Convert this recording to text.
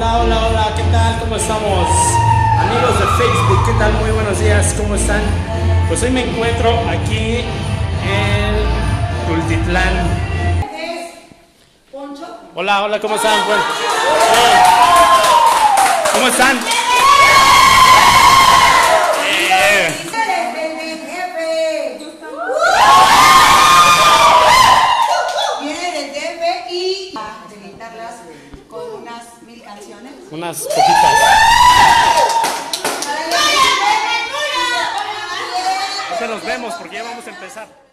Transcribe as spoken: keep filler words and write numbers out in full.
Hola, hola, hola, ¿qué tal? ¿Cómo estamos? Amigos de Facebook, ¿qué tal? Muy buenos días, ¿cómo están? Pues hoy me encuentro aquí en Tultitlán. Hola, hola, ¿cómo están? Bueno, ¿cómo están? Eh. Con unas mil canciones. Unas poquitas. Ya nos vemos porque ya vamos a empezar.